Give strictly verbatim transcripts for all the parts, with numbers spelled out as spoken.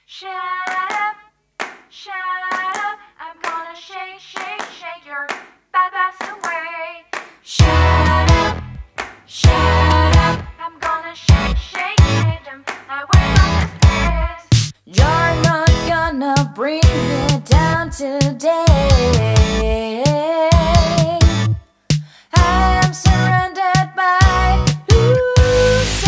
Shut up, shut up. I'm gonna shake, shake, shake your bad ass away. Shut up, shut up. I'm gonna shake, shake, shake them away from this place. You're not gonna bring me down today. I am surrounded by losers.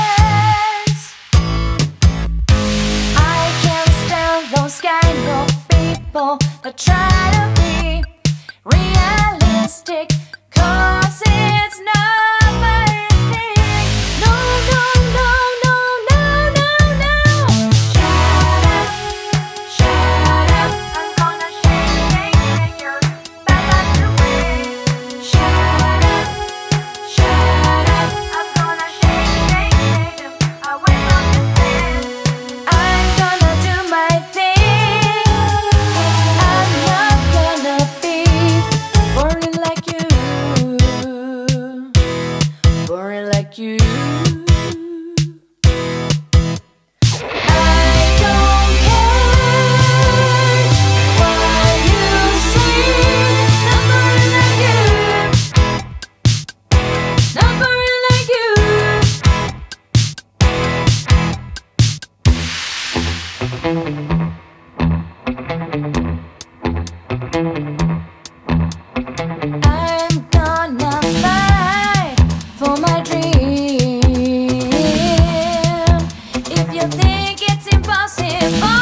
I can't stand those kind of people that try to be realistic, 'cause it's not my thing. No, no, no, no, no, no, no. Shut up, shut up. I'm gonna shake, shake, shake your bad ass away. Shut up, shut up. I'm gonna shake, shake, shake them away from this place. I'm gonna do my thing. I'm not gonna be boring like you, boring like you. I don't care what you say. Not boring like you, not boring like you. I'm gonna fight for my dream. If you think it's impossible,